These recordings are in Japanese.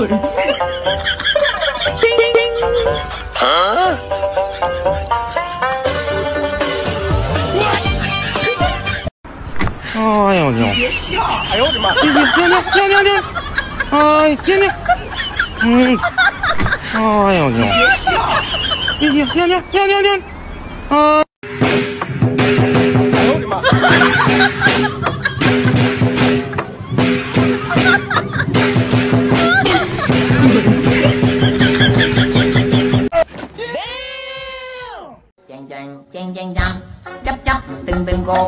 哎呦我天！ 别笑！哎呦我的妈！ 停！哎，停！哎呦我天！ 别笑！ 停！啊！ 哎呦我的妈！ chang chắp từng cột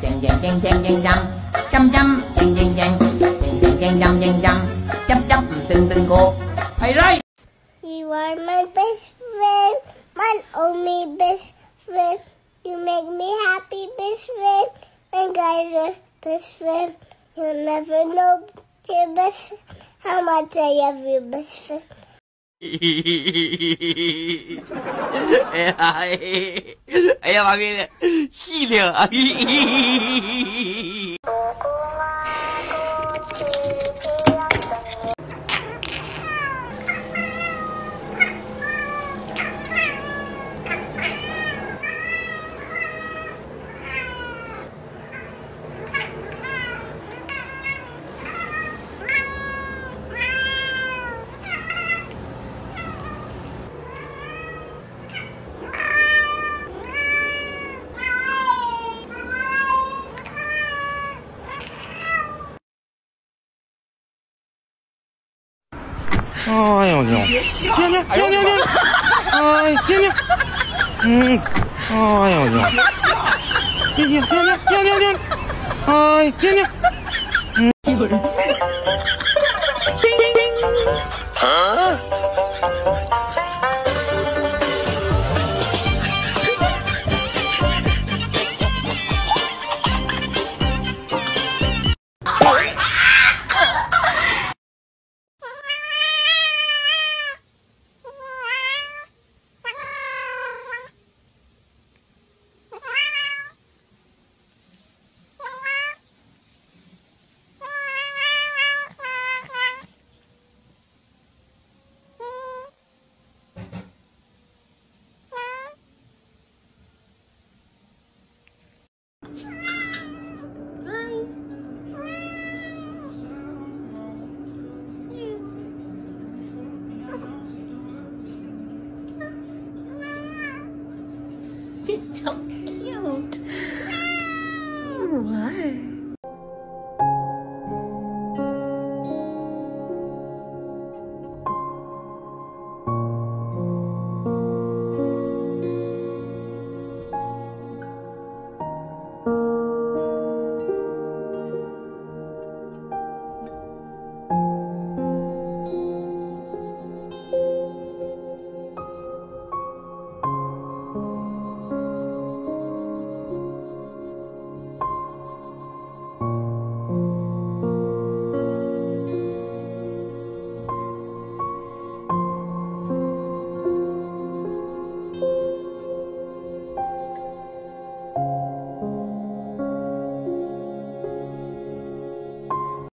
chăm chắp từng cột thầy đây. You are my best friend, my only best friend. You make me happy, best friend. And guys are best friend. You'll never know your best friend, how much I love your best friend. 哎呀妈逼的，细灵啊！ 哎呦我天！ 别笑！ 停！哎，停！哎呦我天！停！哎，停！ 有人。